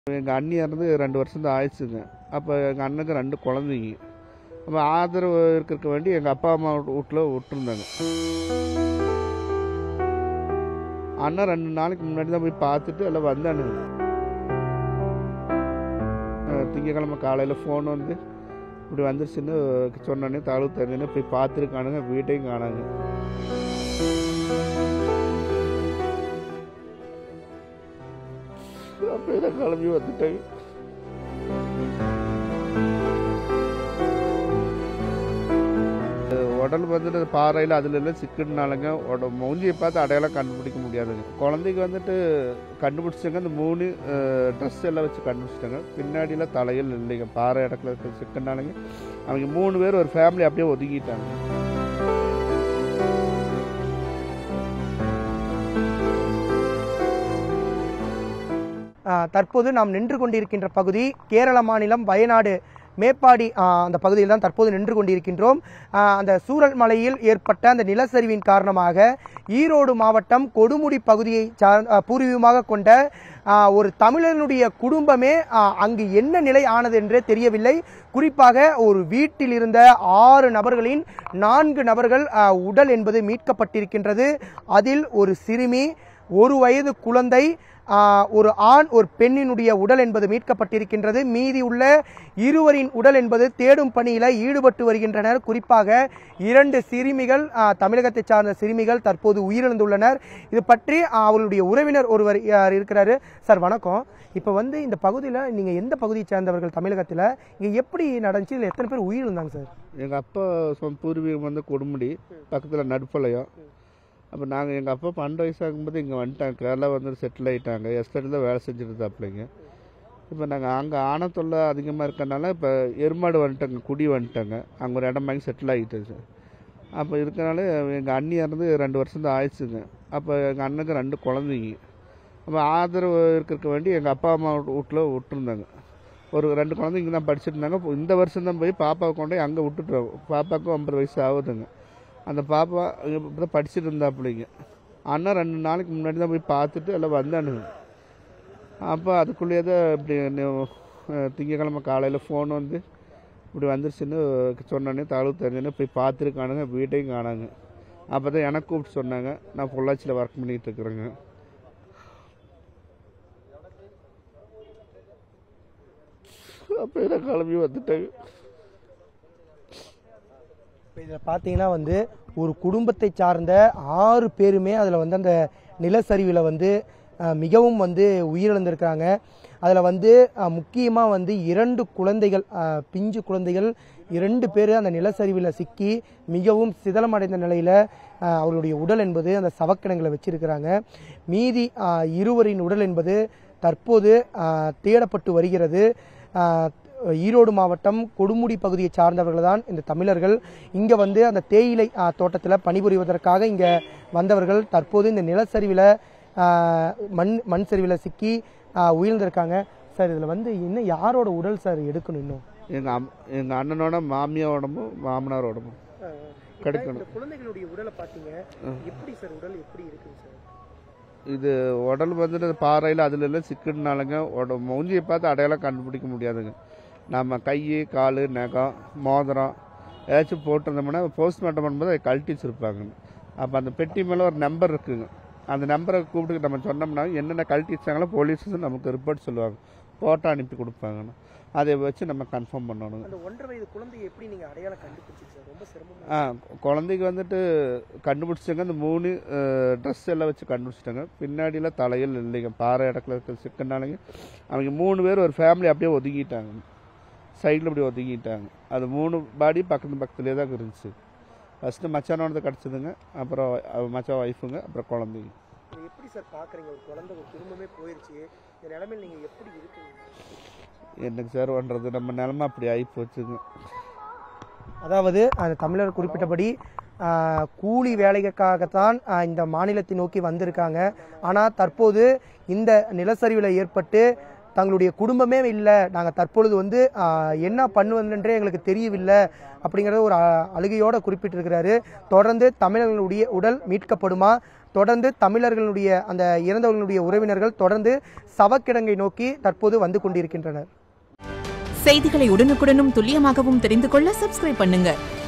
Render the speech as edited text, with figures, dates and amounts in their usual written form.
எங்கள் அண்ணி இறந்து 2 வருஷம் தான் ஆயிடுச்சுங்க. அப்போ எங்கள் அண்ணனுக்கு 2 குழந்தைங்க. அப்போ ஆதரவு இருக்கிறதுக்கு வேண்டி எங்கள் அப்பா அம்மா வீட்டில் விட்டுருந்தாங்க. அண்ணன் 2 நாளைக்கு முன்னாடி தான் போய் பார்த்துட்டு எல்லாம் வந்தானுங்க. திங்கக்கிழமை காலையில் ஃபோன் வந்து இப்படி வந்துருச்சுன்னு சொன்னோன்னே தகவல் தெரிஞ்சுன்னு போய் பார்த்துருக்கானுங்க. வீட்டையும் காணாங்க. அப்போ தான் கிளம்பி வந்துட்டாங்க. உடல் வந்துட்டு பாறையில் அதில் எல்லாம் சிக்கினாலங்க மூஞ்சியை பார்த்து அடையாளம் கண்டுபிடிக்க முடியாதுங்க. குழந்தைக்கு வந்துட்டு கண்டுபிடிச்சாங்க. அந்த 3 ட்ரெஸ் எல்லாம் வச்சு கண்டுபிடிச்சிட்டாங்க. பின்னாடியில் தலையில் இல்லைங்க. பாறை இடத்துல சிக்கினாலங்க அவங்க 3 பேர் ஒரு ஃபேமிலி அப்படியே ஒதுக்கிட்டாங்க. தற்போது நாம் நின்று கொண்டிருக்கின்ற பகுதி கேரள மாநிலம் வயநாடு மேப்பாடி அந்த பகுதியில் தான் தற்போது நின்று கொண்டிருக்கின்றோம். அந்த சூரல் மலையில் ஏற்பட்ட அந்த நிலச்சரிவின் காரணமாக ஈரோடு மாவட்டம் கொடுமுடி பகுதியை பூர்வீகமாக கொண்ட ஒரு தமிழனுடைய குடும்பமே அங்கு என்ன நிலை ஆனது என்றே தெரியவில்லை. குறிப்பாக ஒரு வீட்டில் இருந்த 6 நபர்களின் 4 நபர்கள் உடல் என்பது மீட்கப்பட்டிருக்கின்றது. அதில் ஒரு சிறுமி, 1 வயது குழந்தை, ஒரு ஆண் ஒரு பெண்ணினுடைய உடல் என்பது மீட்கப்பட்டிருக்கின்றது. மீதி உள்ள 2 உடல் என்பது தேடும் பணியில் ஈடுபட்டு வருகின்றனர். குறிப்பாக 2 சிறுமிகள், தமிழகத்தை சார்ந்த சிறுமிகள் தற்போது உயிரிழந்துள்ளனர். இது பற்றி அவர்களுடைய உறவினர் ஒருவர் இருக்கிறாரு. சார் வணக்கம். இப்போ இந்த பகுதியில் நீங்கள் எந்த பகுதியை சேர்ந்தவர்கள்? தமிழகத்தில் இங்கே எப்படி நடந்துச்சு? இதில் எத்தனை பேர் உயிரிழந்தாங்க சார்? எங்கள் அப்பா பூர்வீகம் கொடுமுடி பக்கத்தில் நடுப்பாளையம். அப்போ எங்கள் அப்பா 12 வயசாகும்போது இங்கே வந்துட்டாங்க. கேரளா செட்டில் ஆகிட்டாங்க. எஸ்டேட்டில் தான் வேலை செஞ்சுட்டு இருந்தாப்பிள்ளைங்க. இப்போ நாங்கள் அங்கே ஆனத்தொல்லை அதிகமாக இருக்கனால இப்போ எருமாடு வந்துட்டாங்க, குடி வந்துட்டாங்க. அங்கே ஒரு இடம் வாங்கி செட்டில் ஆகிட்டு. அப்போ இருக்கனால எங்கள் அண்ணி இறந்து 2 வருஷம் தான் ஆயிடுச்சுங்க. அப்போ எங்கள் அண்ணனுக்கு 2 குழந்தைங்க. அப்போ ஆதரவு இருக்கிறதுக்கு வேண்டி எங்கள் அப்பா அம்மா வீட்டில் விட்டுருந்தாங்க. ஒரு 2 குழந்தைங்க தான் படிச்சுட்டு இருந்தாங்க. இந்த வருஷம் தான் போய் பாப்பாவை கொண்டு போய் அங்கே விட்டுட்டுருவோம். பாப்பாவுக்கு 9 வயசு ஆகுதுங்க. அந்த பாப்பா இப்போ தான் படிச்சுட்டு இருந்தாப்பிள்ளைங்க. அண்ணன் 2 நாளைக்கு முன்னாடி தான் போய் பார்த்துட்டு எல்லாம் வந்தானுங்க. அப்போ அதுக்குள்ளேயே தான் இப்படி திங்கக்கிழமை காலையில் ஃபோன் வந்து இப்படி வந்துருச்சுன்னு சொன்னோன்னே தகவல் தெரிஞ்சுன்னு போய் பார்த்துருக்கானுங்க. வீட்டையும் காணாங்க. அப்போ தான் எனக்கு கூப்பிட்டு சொன்னாங்க. நான் பொள்ளாச்சியில் ஒர்க் பண்ணிகிட்டு இருக்கிறேங்க. அப்போ தான் கிளம்பி வந்துட்டாங்க. இப்போ இதில் பார்த்தீங்கன்னா ஒரு குடும்பத்தை சார்ந்த 6 பேருமே அதில் அந்த நிலச்சரிவில் மிகவும் உயிரிழந்திருக்கிறாங்க. அதில் முக்கியமாக 2 குழந்தைகள், பிஞ்சு குழந்தைகள் 2 பேர் அந்த நிலச்சரிவில் சிக்கி மிகவும் சிதலமடைந்த நிலையில் அவர்களுடைய உடல் என்பது அந்த சவக்கிடங்களை வச்சிருக்கிறாங்க. மீதி 2 உடல் என்பது தற்போது தேடப்பட்டு வருகிறது. ஈரோடு மாவட்டம் கொடுமுடி பகுதியை சார்ந்தவர்கள் தான் இந்த தமிழர்கள். இங்கே அந்த தேயிலை தோட்டத்தில் பணிபுரிவதற்காக இங்கே வந்தவர்கள் தற்போது இந்த நிலச்சரிவில் மண் சரிவில் சிக்கி உயிர்ந்திருக்காங்க. சார் இதில் இன்னும் யாரோட உடல் சார் எடுக்கணும்? இன்னும் எங்கள் அண்ணனோட மாமியாரோடமும் மாமனாரோடமும் கிடைக்கணும். குழந்தைகளுடைய உடலை பார்த்தீங்க, எப்படி சார் உடல் எப்படி இருக்குங்க சார்? இது உடல் பாறையில் அதில் எல்லாம் சிக்கினாலங்க மூஞ்சியை பார்த்து அடையாளம் கண்டுபிடிக்க முடியாதுங்க. நம்ம கை, கால், நகம், மோதிரம் ஏதாச்சும் போட்டிருந்தோம்னா போஸ்ட்மார்ட்டம் பண்ணும்போது அதை கழட்டி வச்சுருப்பாங்க. அப்போ அந்த பெட்டி மேலே ஒரு நம்பர் இருக்குங்க. அந்த நம்பரை கூப்பிட்டு நம்ம சொன்னோம்னா என்னென்ன கழட்டி வச்சாங்களோ போலீஸ் நமக்கு ரிப்போர்ட் சொல்லுவாங்க. ஃபோட்டோ அனுப்பி கொடுப்பாங்கன்னு அதை வச்சு நம்ம கன்ஃபார்ம் பண்ணணும். அந்த 1.5 வயது குழந்தையை எப்படி நீங்கள் அடையாளம் கண்டுபிடிச்சிங்க சார்? ரொம்ப சிரமம். குழந்தைக்கு கண்டுபிடிச்சாங்க. அந்த 3 ட்ரெஸ் எல்லாம் வச்சு கண்டுபிடிச்சிட்டாங்க. பின்னாடியில் தலையில் இல்லைங்க. பாறை இடத்துல சிக்கினாலங்க அவங்க 3 பேர் ஒரு ஃபேமிலி அப்படியே ஒதுக்கிட்டாங்க. சைடில் இப்படி ஒதுக்கிட்டாங்க. அது 3 பாடி பக்கத்துலேயே தான் இருந்துச்சு. ஃபஸ்ட்டு மச்சானோடது கிடச்சிதுங்க. அப்புறம் மச்சான் ஒய்ஃபுங்க, அப்புறம் குழந்தைங்க. எப்படி சார் பார்க்குறீங்க? ஒரு குழந்தை ஒரு குடும்பமே போயிடுச்சு. இந்த நிலைமையில் நீங்கள் எப்படி இருக்கீங்க? என்னங்க சார் பண்ணுறது, நம்ம நிலமை அப்படி ஆகி போச்சுங்க. அதாவது அந்த தமிழர் குறிப்பிட்டபடி கூலி வேலைக்காகத்தான் இந்த மாநிலத்தை நோக்கி வந்திருக்காங்க. ஆனால் தற்போது இந்த நிலச்சரிவில் ஏற்பட்டு தங்களுடைய குடும்பமே இல்லை, நாங்கள் தற்பொழுது வந்து என்ன பண்ணுவதுன்றே எங்களுக்கு தெரியவில்லை அப்படிங்கிறத ஒரு அழுகையோடு குறிப்பிட்டிருக்கிறாரு. தொடர்ந்து தமிழர்களுடைய உடல் மீட்கப்படுமா, தொடர்ந்து தமிழர்களுடைய அந்த இறந்தவர்களுடைய உறவினர்கள் தொடர்ந்து சவக்கிடங்கை நோக்கி தற்போது வந்து கொண்டிருக்கின்றனர். செய்திகளை உடனுக்குடனும் துல்லியமாகவும் தெரிந்து கொள்ள சப்ஸ்கிரைப் பண்ணுங்க.